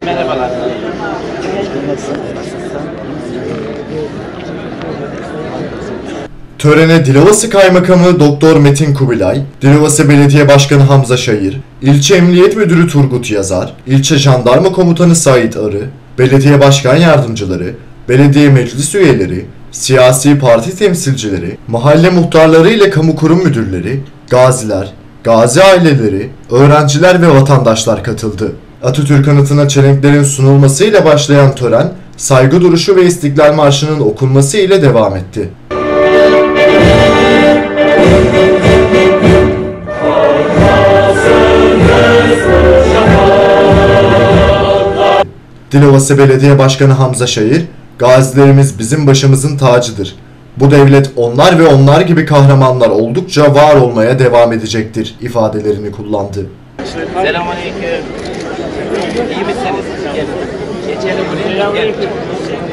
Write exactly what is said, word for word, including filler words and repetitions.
Merhabalar. Törene Dilovası Kaymakamı Doktor Metin Kubilay, Dilovası Belediye Başkanı Hamza Şayır, İlçe Emniyet Müdürü Turgut Yazar, İlçe Jandarma Komutanı Sait Arı, Belediye Başkan Yardımcıları, belediye meclis üyeleri, siyasi parti temsilcileri, mahalle muhtarları ile kamu kurum müdürleri, gaziler, gazi aileleri, öğrenciler ve vatandaşlar katıldı. Atatürk anıtına çelenklerin sunulmasıyla başlayan tören, saygı duruşu ve İstiklal Marşı'nın okunması ile devam etti. Dilovası Belediye Başkanı Hamza Şayır, "Gazilerimiz bizim başımızın tacıdır. Bu devlet onlar ve onlar gibi kahramanlar oldukça var olmaya devam edecektir" ifadelerini kullandı. Selamünaleyküm. İyi misiniz? Gel. Geçelim buraya. Gel.